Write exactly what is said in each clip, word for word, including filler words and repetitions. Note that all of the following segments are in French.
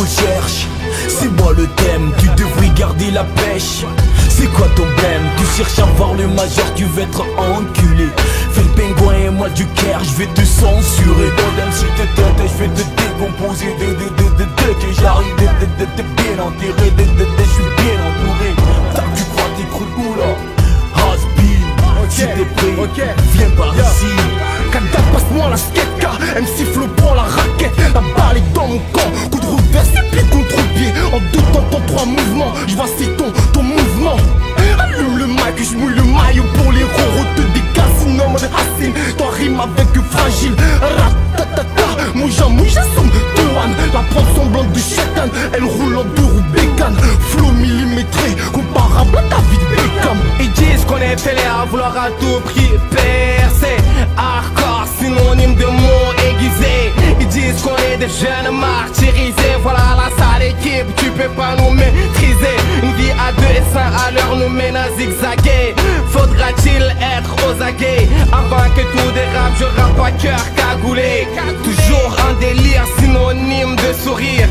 recherches. C'est moi le thème, tu devrais garder la pêche. C'est quoi ton blême? Tu cherches à voir le major, tu veux être enculé. Fais le pingouin et moi du Caire, je vais te censurer. Dans si te tête, je vais te décomposer. De de de de de que j'arrive, de de de de bien enterré. De de de je suis bien entouré. T'as tu crois t'es cru où là? Has-been, si t'es prêt, okay. Viens par Yo. ici. Kanda, passe-moi la skate, M C Flo prend la raquette. La balle est dans mon camp, coup de reverse et pied contre pied. En deux temps, en trois mouvements, je vois si ton, ton mouvement. Allume le mic, je mouille le maillot pour les roros te dégage. Sinon, mode Hassim, toi rime avec fragile. Ratatata, mouja mouja somme Toan. La prendre semblante de Shaitan, elle roule en deux roues bécane. Flow millimétré, comparable à David Beckham. Ils disent qu'on est fêlé à vouloir à tout prix percer. Hardcore, synonyme de mots aiguisés. Ils disent qu'on est des jeunes martyrisés. Voilà la sale équipe, tu peux pas nous maîtriser. Une vie à deux et cinq à l'heure nous mène à zigzaguer. Faudra-t-il être aux aguets avant que tout dérape? Je rappe à cœur cagoulé. Toujours un délire, synonyme de sourire.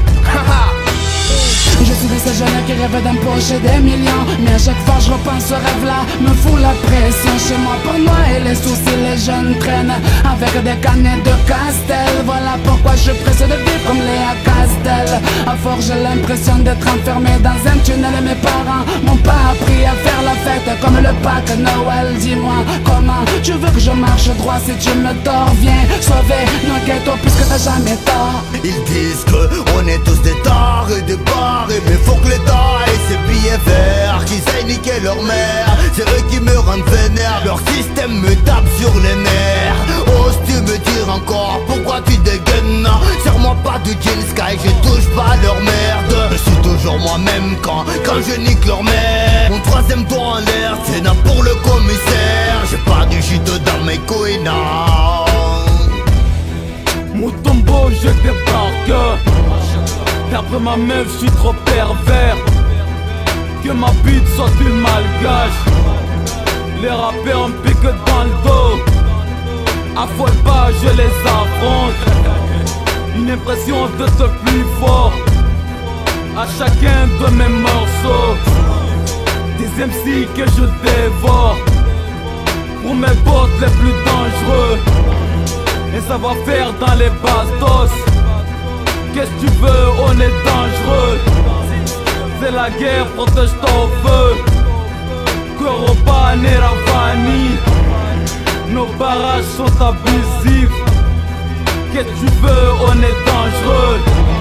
Je suis de ces jeunes qui rêvent d'empocher des millions. Mais à chaque fois je repense ce rêve-là, me fout la pression. Chez moi pour moi et les soucis, les jeunes traînent avec des canettes de Castel. Voilà pourquoi je presse de vivre comme Léa Castel. À force j'ai l'impression d'être enfermé dans un tunnel. Et mes parents m'ont pas appris à faire la fête comme le Pâques Noël. Dis-moi comment tu veux que je marche droit si tu me tords? Viens sauver nos ghettos puisque t'as jamais tort. Ils disent que on est tous des tares et des barres. Mais faut que l'État ait ses billets verts, qu'ils aillent niquer leur mère. C'est eux qui me rendent vénère, leur système me tape sur les nerfs. Oses-tu me dire encore pourquoi tu dégaines? Serre-moi pas de jean sky, je touche pas leur merde. Je suis toujours moi-même quand, quand je nique leur mère. Mon troisième tour en l'air, c'est n'a pour le commissaire. J'ai pas du shit dans mes couilles, non. Moutombo, je débarque. Perdre ma meuf, je suis trop pervers. Que ma bite soit une malgache. Les rappeurs me piquent dans le dos. Affole pas, je les affronte. Une impression de ce plus fort à chacun de mes morceaux. Des M C que je dévore pour mes potes les plus dangereux. Et ça va faire dans les bastos. Qu'est-ce que tu veux, on est dangereux. C'est la guerre, protège ton feu. Koroba, Neravani. Nos barrages sont abusifs. Qu'est-ce que tu veux, on est dangereux.